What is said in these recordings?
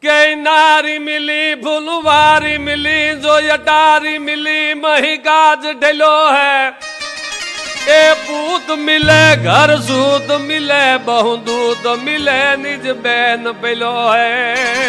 के नारी मिली फुलवारी मिली जो अटारी मिली मही गाज ढलो है। ए पूत मिले घर सूत मिले बहु दूत मिले निज बैन पेलो है।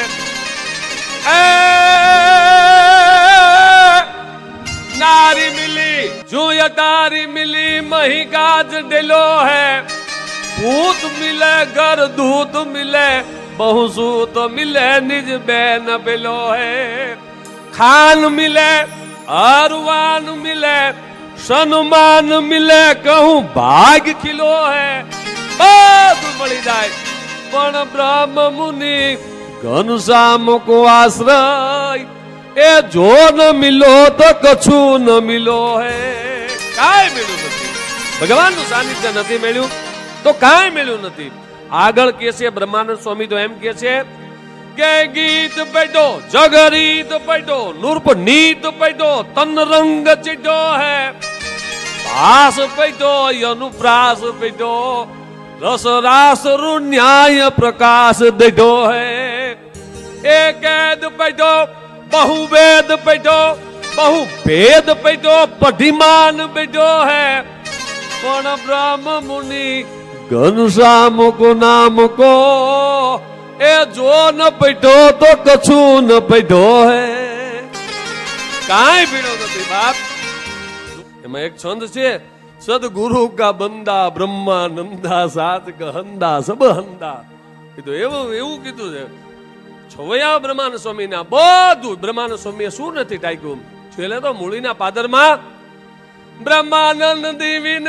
नारी मिली जो अटारी मिली मही गाज ढलो है। पूत मिले घर दूत मिले बहु सूत मिले निज बैन पेलो है। खान मिले अरवान मिले सन्मान मिले कहूं भाग खिलो है। બધું મળી જાય પણ બ્રહ્મ મુનિ ઘનશ્યામ को आश्रय ए जो न मिलो तो कछु न मिलो है। કાંઈ મળ્યું નથી, ભગવાનનું સાનિધ્ય નથી મળ્યું તો કાંઈ મળ્યું નથી। આગળ કે છે બ્રહ્માનંદ સ્વામી તો એમ કે છે કે ગીત પડ્યો જગરીત પડ્યો નૂર્પ નીત પડ્યો તન રંગ ચીડ્યો है। भास पैदो अनुप्रास पैदो रस रास न्याय प्रकाश देदो है। एक वेद पैदो बहुवेद पैदो बहु भेद पैदो पढ़िमान पैदो है। पण ब्रह्म मुनि घनश्याम को नाम को ए जो न पैदो तो कछु न पैदो है। काई पीड़ो नहीं बाप। एक छंद छे सदगुरु का बंदा ब्रह्मानंदा सात कहंदा सब हंदा कीधु एवं कीधु छे। छवया ब्रह्मानंद स्वामी ना बधु ब्रह्मानंद स्वामी शू नथी टाक्यु छेले तो मूळीना पादरमा ब्रह्मानंद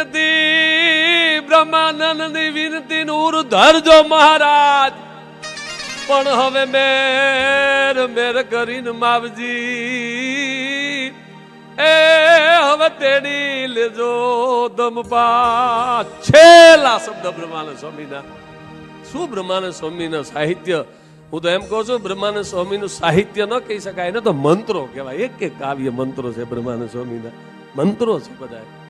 दी विनती नूर धरजो महाराज। पण हवे मेर मेर करीने मावजी ए हवे तेड़ी लेजो दमपा। छेला शब्द ब्रह्मानंद स्वामी ना शू ब्रह्मानंद स्वामी ना साहित्य हूँ तो एम कहूं छुं ब्रह्मानंद स्वामी नु साहित्य न कही शकाय ने तो मंत्रो कहेवाय। एक काव्य मंत्रो छे ब्रह्मानंद स्वामी ना मंत्रो छे बधाय।